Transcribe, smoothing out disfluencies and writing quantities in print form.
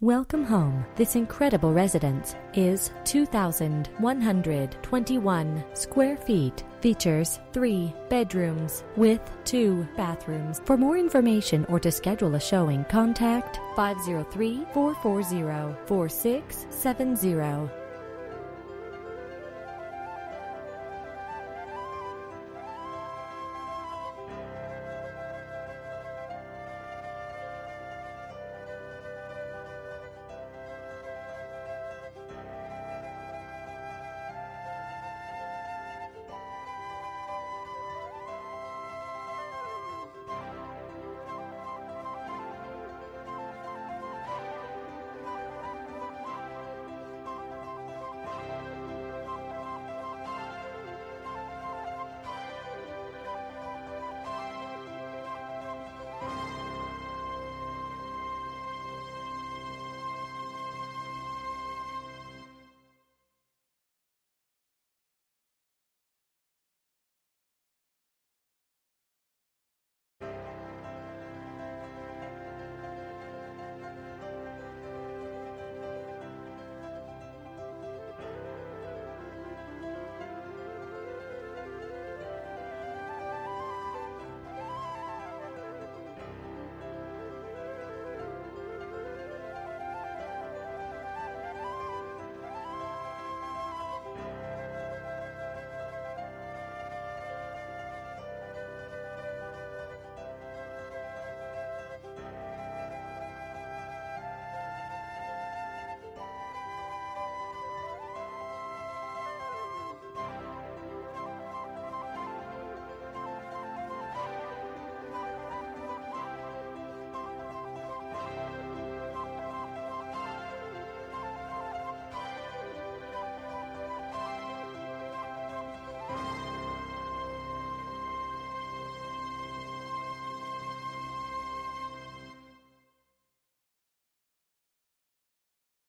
Welcome home. This incredible residence is 2,121 square feet. Features 3 bedrooms with 2 bathrooms. For more information or to schedule a showing, contact 503-440-4670.